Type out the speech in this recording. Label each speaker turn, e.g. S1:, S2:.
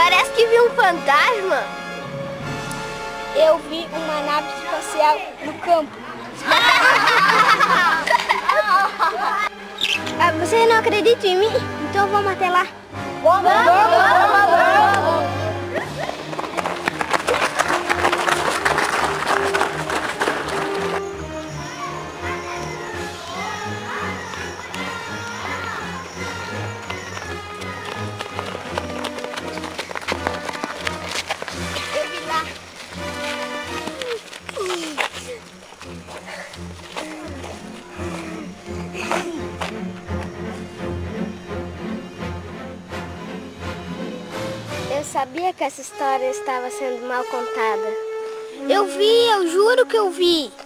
S1: Parece que viu um fantasma.
S2: Eu vi uma nave espacial no campo.
S1: Você não acredita em mim? Então vamos até lá.
S2: Vamos!
S1: Eu vi lá. Eu sabia que essa história estava sendo mal contada. Eu juro que eu vi.